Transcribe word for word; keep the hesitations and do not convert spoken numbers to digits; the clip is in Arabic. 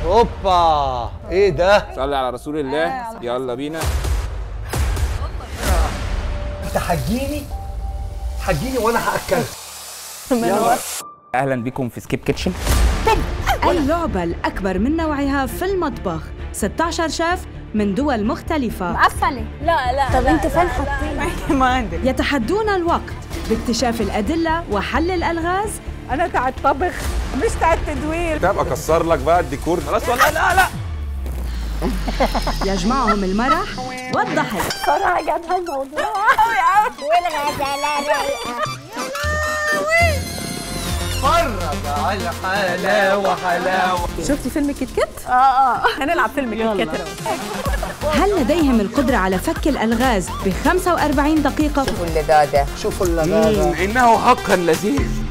اوبا ايه ده؟ صلي على رسول الله. يلا بينا. انت حجيني حجيني وانا هاكلك. يلا. اهلا بكم في سكيب كيتشن. اللعبة الأكبر من نوعها في المطبخ، ستة عشر شيف من دول مختلفة. مقفلة. لا لا طب انت فين حاطين؟ ما عندك. يتحدون الوقت باكتشاف الأدلة وحل الألغاز. أنا تاع الطبخ مش تاع التدوير. طب اكسر لك بقى الديكور خلاص ولا لا لا. يجمعهم المرح والضحك. صراحة قاعد هالموضوع والغزالة رايقة. فرج على الحلاوة حلاوة. شفتي فيلم كيت كات؟ اه اه هنلعب فيلم كيت كات. هل لديهم القدرة على فك الألغاز ب خمسة وأربعين دقيقة؟ شوفوا اللذاذة. شوفوا اللذاذة. انه حقا لذيذ.